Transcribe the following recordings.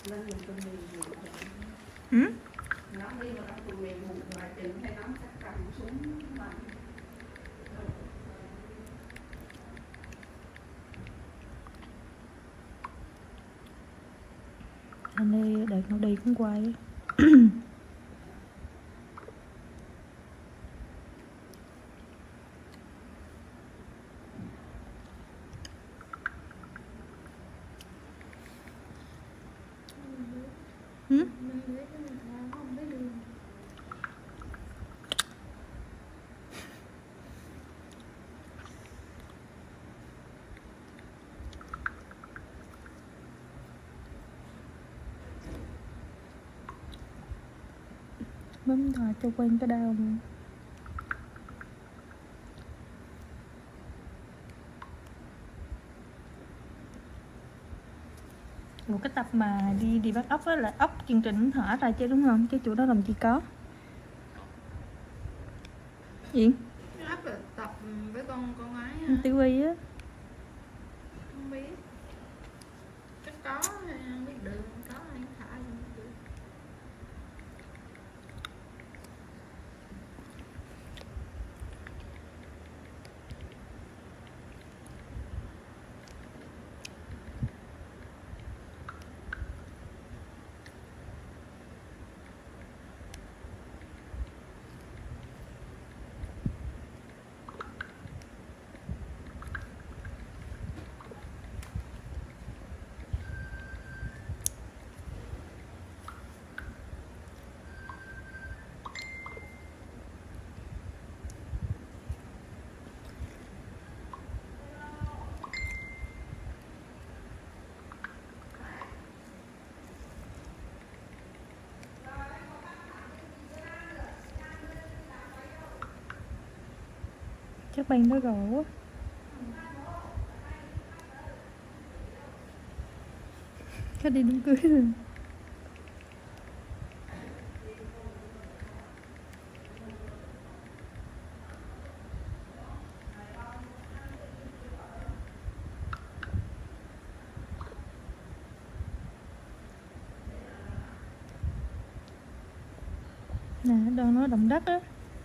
Ừ? Anh đi đợt nó đi cũng quay. Ừ? Bấm thò cho quen cái đau mà. Một cái tập mà đi bắt ốc á là ốc chương trình thở ra chứ đúng không? Cái chỗ đó làm gì có. Gì? Ốc là tập với con gái hả? Tivi á. Không biết. Chắc có hay không biết được, có hay thả không biết được. Chắc bạn đó gỗ quá. Cái đi đám cưới rồi. Nè, đang nói động đất á.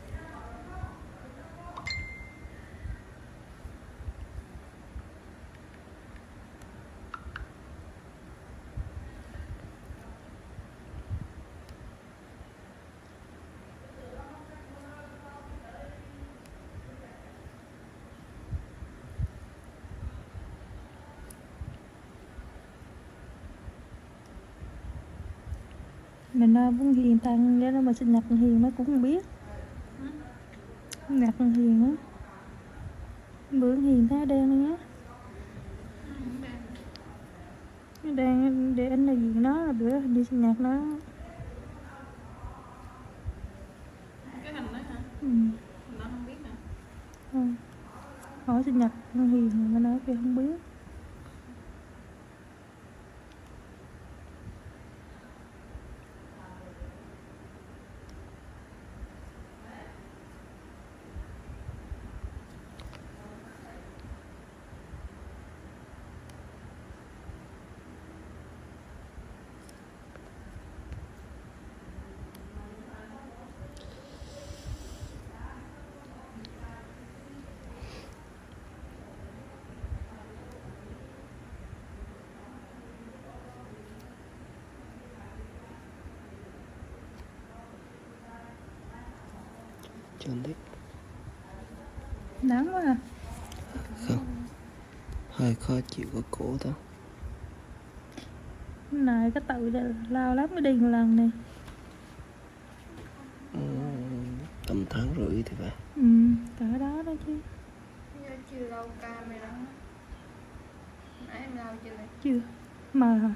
Mình muốn Hiền tăng để nó mà sinh nhật con Hiền nó cũng không biết. Sinh nhật con Hiền á. Bữa Hiền thấy đen á. Đang để anh là diện nó là bữa đi sinh nhật nó. Cái hình đó hả? Ừ. Nó không biết hả? Không. Hỏi sinh nhật con Hiền mà nó nói kêu không biết. Chân thích. Nắng quá à. Không. Hơi khó chịu ở cổ thôi. Này cái tự lao lắm mới đi một lần này. Tầm tháng rưỡi thì phải. Cỡ đó đó chứ. Giờ chưa lau cam này đó. Nãy em lau chưa vậy? Chưa. Mờ hả?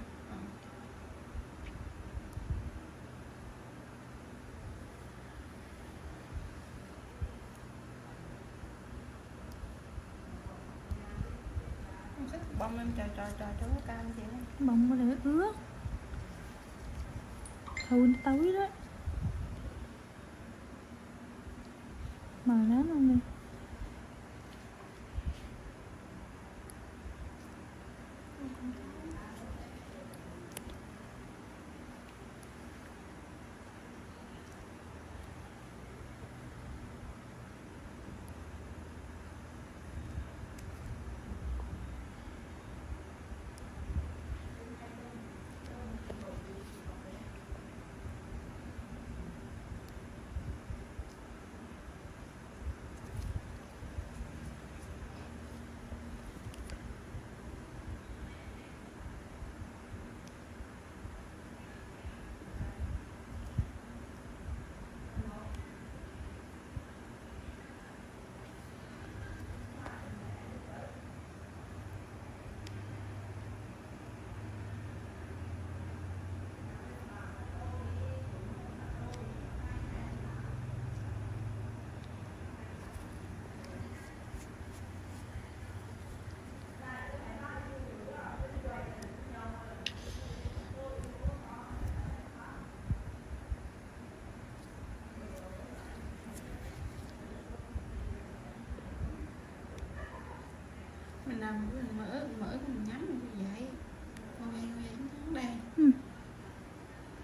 Bông em trò cho cái cam chị đó. Bông có để ướt. Thui tối đó. Mờ lắm luôn nè.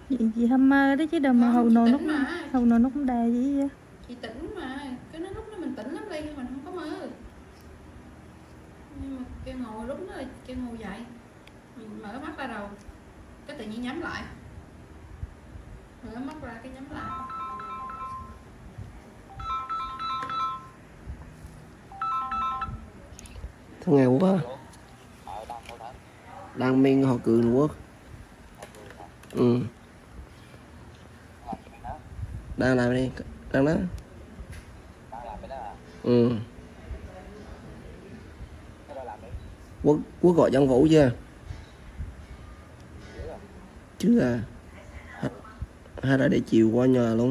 Chị hâm mơ đó chứ đâu mà Không, hầu chị nồi nó tỉnh mà. hầu nồi nó cũng đà gì vậy. Chị tỉnh mà, cái nó lúc đó mình tỉnh lắm đi, mình không có mơ. Nhưng mà kêu ngồi lúc đó là kêu ngồi dậy, mình mở mắt ra rồi, cái tự nhiên nhắm lại, mở mắt ra cái nhắm lại. Thằng ngày Quốc á. Đang bên họ Cường Quốc. Ừ. Đang làm đi. Đang đó. Ừ. Quốc gọi cho ông Vũ chưa? Chưa à. Hay là để chiều qua nhà luôn.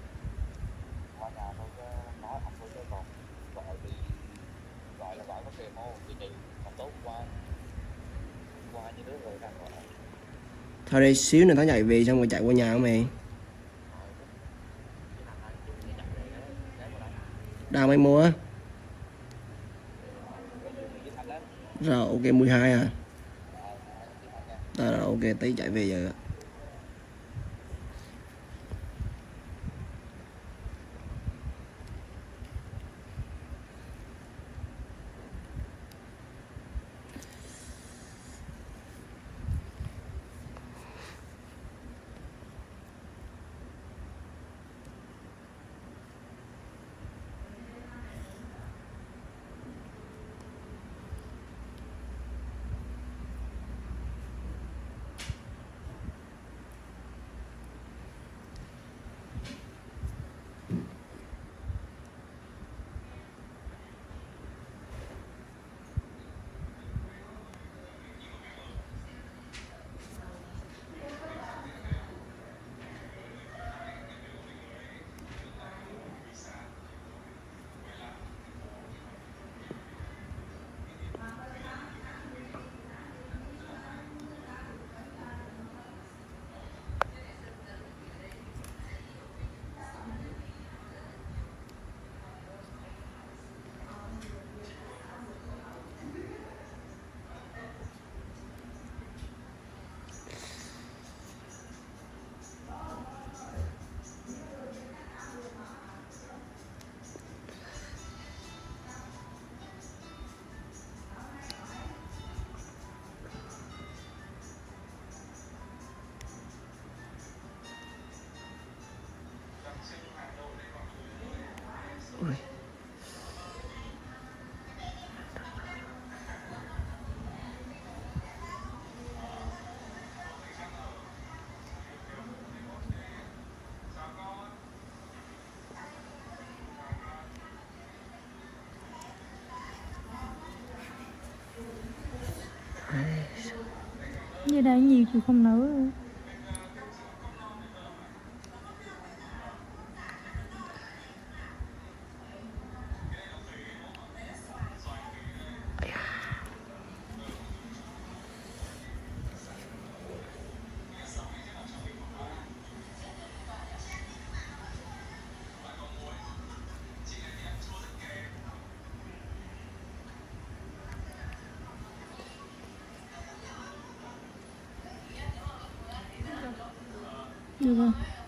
Thôi đây xíu nữa Thắng chạy về xong rồi chạy qua nhà của mày. Đang mới mua. Rồi ok 12 à. Rồi ok tí chạy về giờ. Ôi. Như đây nhiều chịu không nổi. Được rồi.